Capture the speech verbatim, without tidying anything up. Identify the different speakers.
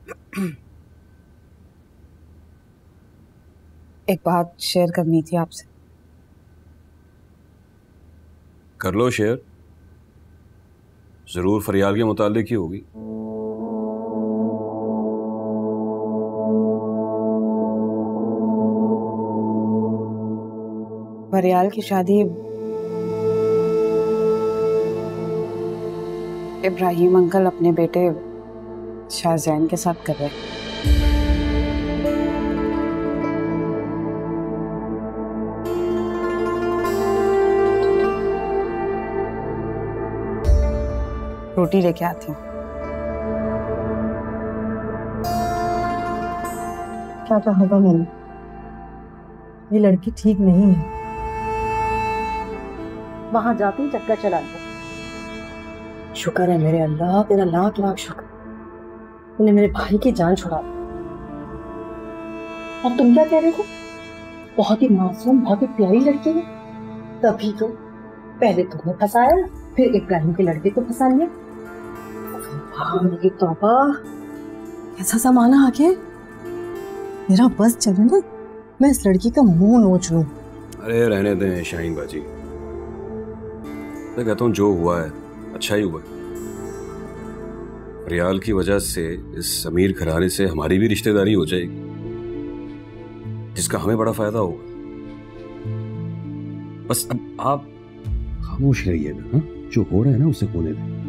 Speaker 1: एक बात शेयर करनी थी आपसे।
Speaker 2: कर लो शेयर, जरूर फरियाल के मुतालिक ही होगी।
Speaker 1: फरियाल की शादी इब्राहिम अंकल अपने बेटे शाहजैन के साथ कर रहे हैं। रोटी लेके आती हूँ।
Speaker 3: क्या कहा था मैंने? ये लड़की ठीक नहीं है। वहां जाती चक्कर चला दो। शुक्र है मेरे अल्लाह, तेरा लाख लाख शुक्र, तूने मेरे भाई की जान छुड़ा दी। अब तुम क्या कह रहे हो? बहुत ही मासूम, बहुत ही प्यारी लड़की है, तभी तो पहले तुम्हें फंसाया, फिर इब्राहिम के लड़के को फंसा लिया। तौबा, ऐसा जमाना आ गया। मेरा बस चले ना, मैं इस लड़की का मुंह नोच लूं।
Speaker 2: अरे रहने दें शाहीन बाजी, मैं कहता हूँ जो हुआ है अच्छा ही हुआ। फरियाल की वजह से इस समीर घराने से हमारी भी रिश्तेदारी हो जाएगी, जिसका हमें बड़ा फायदा होगा। बस अब आप खामोश रहिए ना, जो हो रहा है ना उसे होने दें।